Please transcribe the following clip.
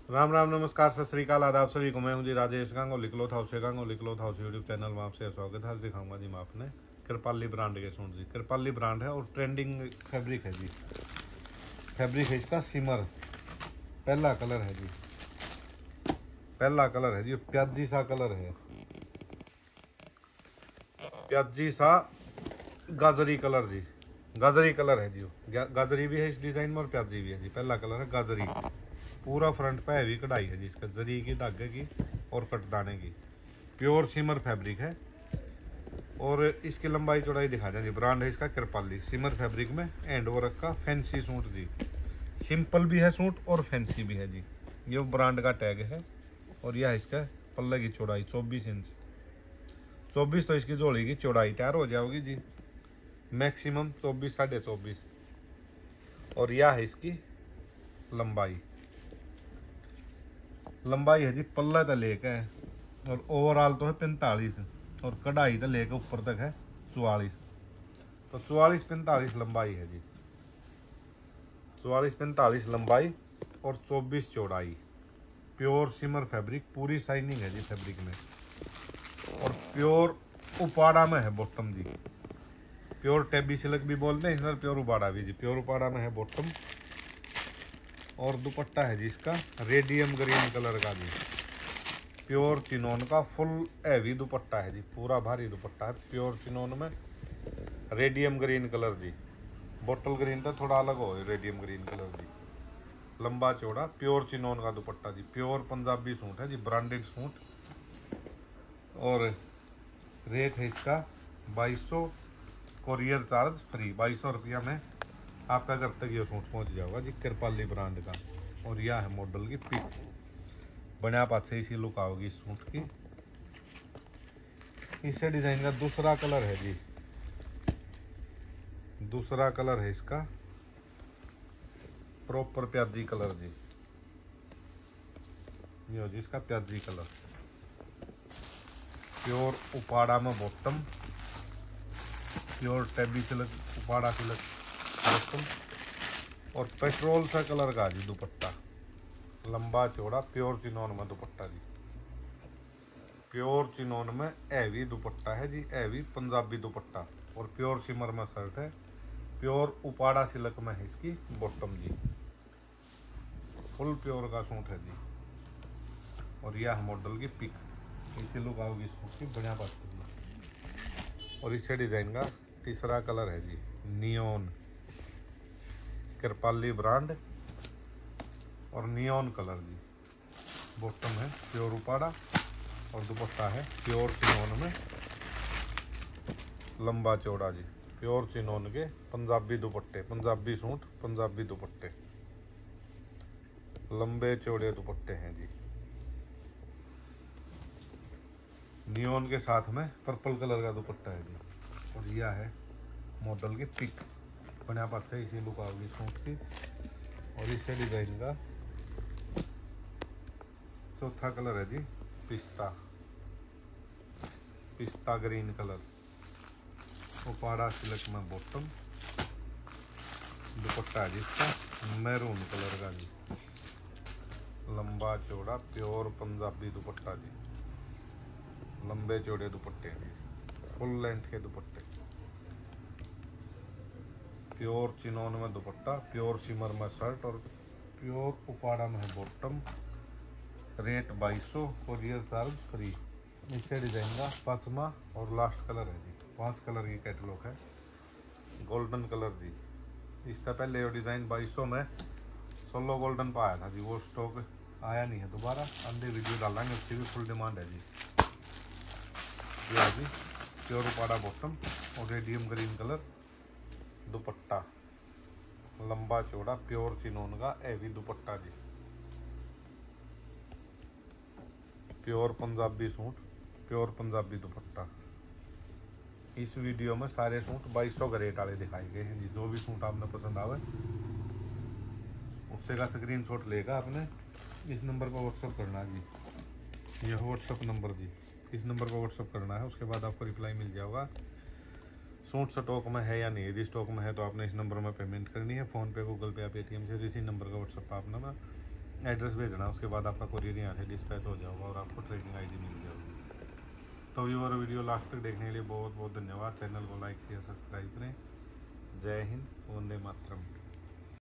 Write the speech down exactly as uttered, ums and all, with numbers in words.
राम राम नमस्कार सत श्रीकाल आदाब सभी को। मैं हूं जी राजेश गांगुली क्लॉथ हाउस से Ganguly cloth house YouTube channel में आपसे स्वागत है। आज दिखाऊंगा जी मैं आपने कृपाली ब्रांड के सूट जी। कृपाली ब्रांड है और ट्रेंडिंग फैब्रिक है जी। फैब्रिक है इसका सिमर, पहला कलर है जी, पहला कलर है जी, प्याजी सा कलर है, प्याजी सा गाजरी कलर जी, गाजरी कलर है जी। गाजरी भी है इस डिजाइन में और प्याजी भी है जी। पहला कलर है गाजरी, पूरा फ्रंट पे हैवी कढ़ाई है जी इसका, जरी की, धागे की और कटदाने की। प्योर सिमर फैब्रिक है और इसकी लंबाई चौड़ाई दिखा दें जी। ब्रांड है इसका कृपाली। सिमर फैब्रिक में एंड वर्क का फैंसी सूट जी। सिंपल भी है सूट और फैंसी भी है जी। ये ब्रांड का टैग है और यह इसका पल्ले की चौड़ाई चौबीस इंच, चौबीस तो इसकी जोड़ी की चौड़ाई तैयार हो जाएगी जी। मैक्सिमम चौबीस साढ़े चौबीस और यह है इसकी लंबाई। लंबाई है जी पल्ला तक लेके है और ओवरऑल तो है पैंतालीस और कढ़ाई तक लेके ऊपर तक है चौवालीस। तो चौवालीस पैंतालीस लंबाई है जी, चौवालीस पैंतालीस लंबाई और चौबीस चौड़ाई। प्योर सिमर फैब्रिक, पूरी शाइनिंग है जी फैब्रिक में और प्योर उपाड़ा में है बॉटम जी। प्योर टेबी सिल्क भी बोलते हैं इधर, प्योर उपाड़ा भी जी। प्योर उपाड़ा में है बॉटम और दुपट्टा है जी इसका रेडियम ग्रीन कलर का जी। प्योर चिनोन का फुल हैवी दुपट्टा है जी, पूरा भारी दुपट्टा है प्योर चिनोन में, रेडियम ग्रीन कलर जी। बोटल ग्रीन तो थोड़ा अलग हो, रेडियम ग्रीन कलर जी। लंबा चौड़ा प्योर चिनोन का दुपट्टा जी। प्योर पंजाबी सूट है जी, ब्रांडेड सूट। और रेट है इसका बाईस सौ, कोरियर चार्ज फ्री। बाईस सौ रुपया में आपका घर तक ये सूट पहुंच जाएगा जी, कृपाली ब्रांड का। और यह है मॉडल की पिक, बना पाछे इसी लुक आओगी इस सूट की। इसे डिजाइन का दूसरा कलर है जी, दूसरा कलर है इसका प्रॉपर प्याजी कलर जी। ये हो जी इसका प्याजी कलर। प्योर उपाड़ा में बॉटम, प्योर टेबी सिल्क उपाड़ा सिल्क बॉटम और पेट्रोल सा कलर का जी दुपट्टा। लंबा चौड़ा प्योर चिनोन में दुपट्टा जी। प्योर चिनोन में हैवी दुपट्टा है जी, हैवी पंजाबी दुपट्टा। और प्योर सिमर में शर्ट है, प्योर उपाड़ा सिल्क में है इसकी बॉटम जी। फुल प्योर का सूट है जी। और यह मॉडल की पिक, इसी लुक आओगी सूट की, बढ़िया बात है। और इसे डिजाइन का तीसरा कलर है जी, नियोन, कृपाली ब्रांड और नियोन कलर जी। बॉटम है प्योर उपाड़ा और दुपट्टा है प्योर चिनोन में, लंबा चौड़ा जी। प्योर चिनोन के पंजाबी दुपट्टे, पंजाबी सूट पंजाबी दुपट्टे, लंबे चौड़े दुपट्टे हैं जी। नियोन के साथ में पर्पल कलर का दुपट्टा है जी। और यह है मॉडल की पिक, बढ़िया पास से इसी लुक आओगी सूट की। और इसे डिजाइन का चौथा कलर है जी पिस्ता, पिस्ता ग्रीन कलर। उपाड़ा सिल्क में बॉटम, दुपट्टा है जिसका मैरून कलर का जी। लंबा चौड़ा प्योर पंजाबी दुपट्टा जी, लंबे चौड़े दुपट्टे जी, फुल लेंथ के दुपट्टे। प्योर चिनोन में दुपट्टा, प्योर सिमर में शर्ट और प्योर उपाड़ा में है बॉटम। रेट बाईस सौ, कोरियर चार्ज फ्री। इसे डिजाइन का पांचवा और लास्ट कलर है जी। पांच कलर की कैटलॉग है, गोल्डन कलर जी। इसका पहले ये डिजाइन बाईस सौ में सोलो गोल्डन पाया था जी, वो स्टॉक आया नहीं है दोबारा। अंदर वीडियो डालेंगे, उसकी भी फुल डिमांड है जी। ये है जी प्योर उपाड़ा बॉटम और रेडियम ग्रीन कलर दुपट्टा, लंबा चौड़ा प्योर चिनोन का हैवी दुपट्टा जी। Pure Punjabi suit, pure Punjabi dupatta. इस वीडियो में सारे सूट बाईस सौ के रेट वाले दिखाए गए हैं जी। जो भी सूट आपने पसंद आवे उससे का स्क्रीनशॉट लेगा आपने इस नंबर पर व्हाट्सअप करना है जी। यह व्हाट्सअप नंबर जी, इस नंबर पर व्हाट्सअप करना है। उसके बाद आपको रिप्लाई मिल जाएगा सूट स्टॉक में है या नहीं। यदि स्टॉक में है तो आपने इस नंबर में पेमेंट करनी है, फ़ोन पे, गूगल पे या पेटीएम से। इसी नंबर का व्हाट्सअप आपने एड्रेस भेजना, उसके बाद आपका कोरियर यहाँ से डिस्पैच हो जाएगा और आपको ट्रैकिंग आईडी मिल जाएगी। तो व्यूअर वीडियो लास्ट तक देखने के लिए बहुत बहुत धन्यवाद। चैनल को लाइक शेयर सब्सक्राइब करें। जय हिंद, वंदे मातरम।